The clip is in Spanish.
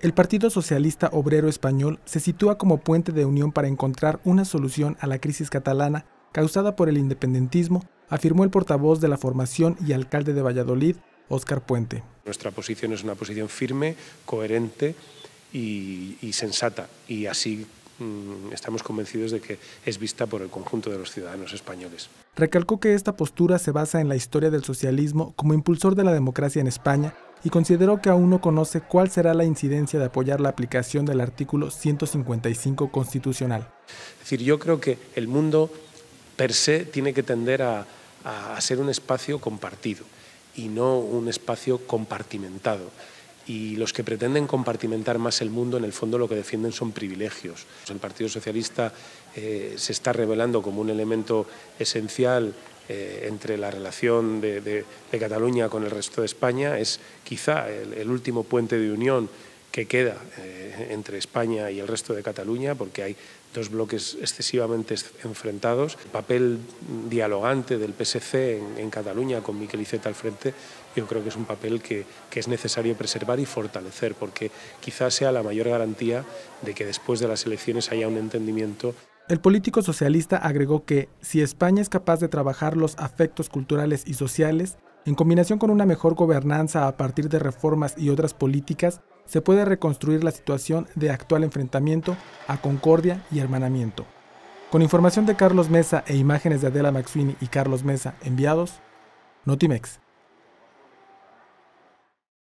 El Partido Socialista Obrero Español se sitúa como puente de unión para encontrar una solución a la crisis catalana causada por el independentismo, afirmó el portavoz de la formación y alcalde de Valladolid, Óscar Puente. Nuestra posición es una posición firme, coherente y sensata, y así estamos convencidos de que es vista por el conjunto de los ciudadanos españoles. Recalcó que esta postura se basa en la historia del socialismo como impulsor de la democracia en España y consideró que aún no conoce cuál será la incidencia de apoyar la aplicación del artículo 155 constitucional. Es decir, yo creo que el mundo per se tiene que tender a ser un espacio compartido y no un espacio compartimentado. Y los que pretenden compartimentar más el mundo, en el fondo lo que defienden son privilegios. El Partido Socialista se está revelando como un elemento esencial entre la relación de Cataluña con el resto de España. Es quizá el último puente de unión que queda entre España y el resto de Cataluña, porque hay dos bloques excesivamente enfrentados. El papel dialogante del PSC en Cataluña, con Miquel Iceta al frente, yo creo que es un papel que es necesario preservar y fortalecer, porque quizás sea la mayor garantía de que después de las elecciones haya un entendimiento. El político socialista agregó que, si España es capaz de trabajar los afectos culturales y sociales, en combinación con una mejor gobernanza a partir de reformas y otras políticas, se puede reconstruir la situación de actual enfrentamiento a concordia y hermanamiento. Con información de Carlos Mesa e imágenes de Adela McSweeney y Carlos Mesa enviados, Notimex.